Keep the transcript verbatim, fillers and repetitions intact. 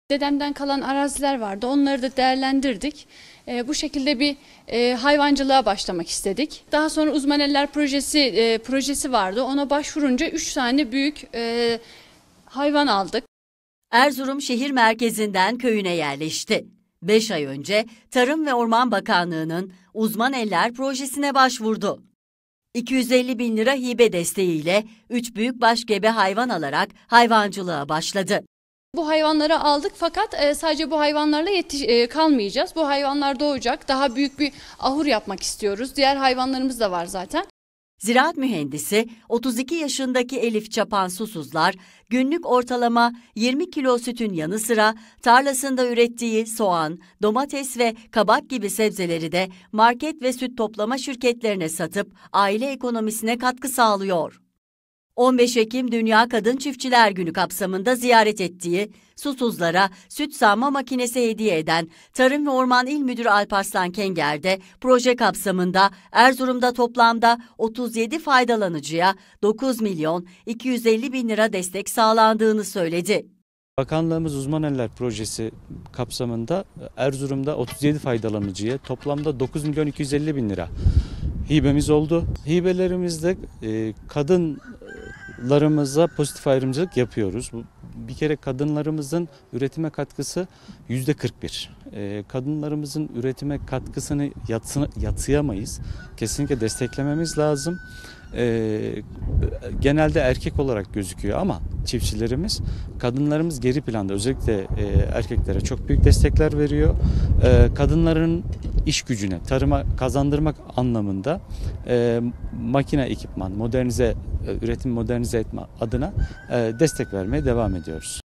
Dedemden kalan araziler vardı. Onları da değerlendirdik. E, bu şekilde bir e, hayvancılığa başlamak istedik. Daha sonra Uzman Eller projesi e, projesi vardı. Ona başvurunca üç tane büyük e, hayvan aldık. Erzurum şehir merkezinden köyüne yerleşti. beş ay önce Tarım ve Orman Bakanlığı'nın Uzman Eller projesine başvurdu. iki yüz elli bin lira hibe desteğiyle üç büyükbaş gebe hayvan alarak hayvancılığa başladı. Bu hayvanları aldık fakat e, sadece bu hayvanlarla yetiş e, kalmayacağız. Bu hayvanlar doğacak. Daha büyük bir ahur yapmak istiyoruz. Diğer hayvanlarımız da var zaten. Ziraat mühendisi otuz iki yaşındaki Elif Çapan Susuzlar günlük ortalama yirmi kilo sütün yanı sıra tarlasında ürettiği soğan, domates ve kabak gibi sebzeleri de market ve süt toplama şirketlerine satıp aile ekonomisine katkı sağlıyor. on beş Ekim Dünya Kadın Çiftçiler Günü kapsamında ziyaret ettiği, Susuzlara süt sağma makinesi hediye eden Tarım ve Orman İl Müdürü Alparslan Kenger de proje kapsamında Erzurum'da toplamda otuz yedi faydalanıcıya dokuz milyon iki yüz elli bin lira destek sağlandığını söyledi. Bakanlığımız Uzman Eller projesi kapsamında Erzurum'da otuz yedi faydalanıcıya toplamda dokuz milyon iki yüz elli bin lira hibemiz oldu. Hibelerimizde e, kadınlarımıza pozitif ayrımcılık yapıyoruz. Bir kere kadınlarımızın üretime katkısı yüzde kırk bir. E, kadınlarımızın üretime katkısını yatsı, yatsıyamayız. Kesinlikle desteklememiz lazım. E, genelde erkek olarak gözüküyor ama çiftçilerimiz, kadınlarımız geri planda, özellikle e, erkeklere çok büyük destekler veriyor. E, kadınların iş gücüne, tarıma kazandırmak anlamında e, makine ekipman, modernize, üretim modernize etme adına e, destek vermeye devam ediyoruz.